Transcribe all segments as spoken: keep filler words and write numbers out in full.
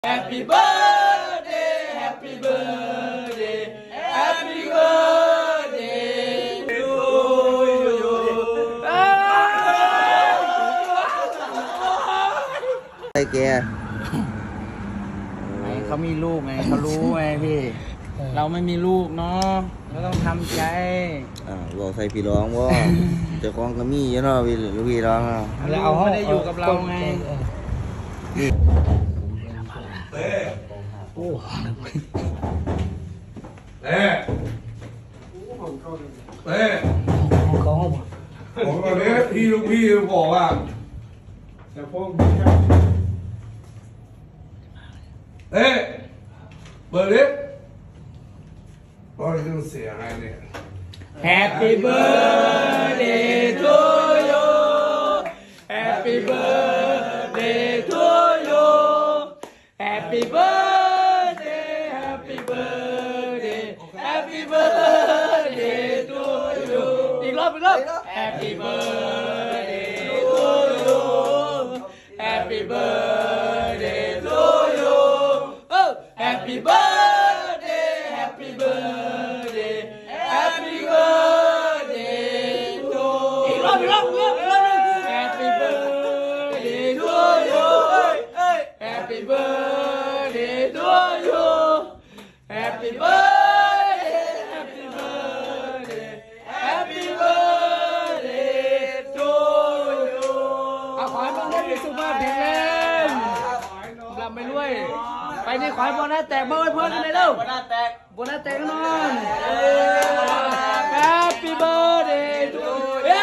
Happy birthday, happy birthday, happy birthday to you. ไอ้แกเขามีลูกไงเขารู้ไงพี่เราไม่มีลูกเนาะเราต้องทำใจอ่าบอกใส่พี่ร้องว่าเจ้าของก็มีเนาะพี่ลูกพี่ร้องแล้วเอาไม่ได้อยู่กับเราไงโอ้เอ๊ะเอ๊ะเขาผมตอนนี้พี่ลูกพี่บอกว่าจะพวกเอ๊ะเปิดดิพอจะเสียไงเนี่ย Happy birthday to you Happy birthday to you Happy birthday Happy birthday Happy birthday to you อีกรอบอีกรอบ Happy birthday to you Happy birthday to you oh Happy birthday Happy birthday Happy birthday to you อีกรอบอีกรอบอีกรอบอีกรอบ Happy birthday to you Happy birthday to you Happy birthday Happy birthday Happy birthday to you เอาขอให้บอลได้มีสุขภาพแข็งแรงลำไปด้วยไปนี่ขอให้บอลได้แตกบอลเพิ่มกันเลยเร็วบอลได้แตกบอลได้แตกนอน Happy birthday to you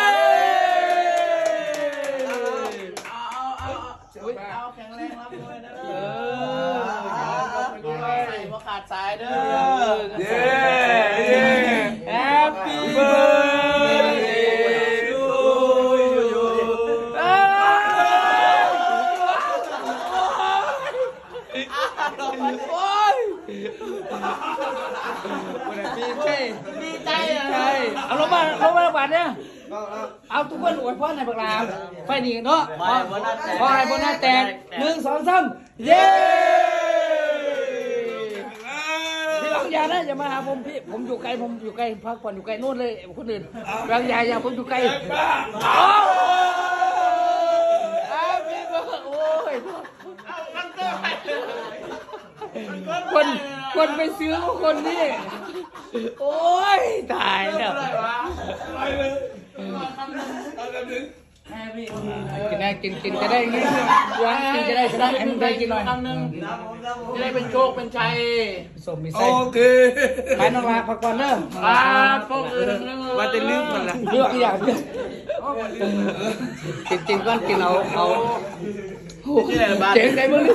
เอาแข็งแรงรับด้วยนะเออใส่ว่าขาดสายเด้อ Happy birthday to you โอ้ยดีใจดีใจเอาลงมาลงมาบัตรเนี่ยเอาทุกคนอวยพรในปากลาไฟดีกันเนาะขอให้บนหน้าแตกหนึ่งสองสามเย้พี่บางยานะอย่ามาหาผมพี่ผมอยู่ไกลผมอยู่ไกลพักผ่อนอยู่ไกลนู่นเลยคนอื่นบางยาอย่าผมอยู่ไกลคนคนไปซื้อของคนนี่โอ้ยตายแล้วกินได้กินกินจะได้ไงวันกินจะได้จะได้ให้ได้กินหน่อยคำหนึ่งจะได้เป็นโชคเป็นชัยสมมีไส้โอเคไปน้องลาพักผ่อนเนอะครับพวกอื่นว่าจะลืมมันละเรื่องอย่างกินกินก้อนกินเอาเอาเจ๋งใจมึงนี่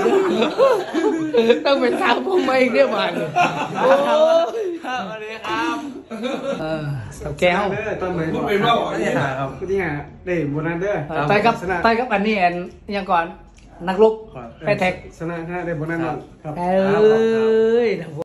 ต้องเป็นสาวพวกมึงเนี่ยมันโอ้สวัสดีครับเออกับแก้วตอนไหนพูดเป็นว่าเนี่ยครับก็ที่ไงเด็กโบนัสเด้อไปกับไปกับอันนี้แอนยังก่อนนักลุกไปแท็กชนะชนะได้โบนัสครับเอ้ย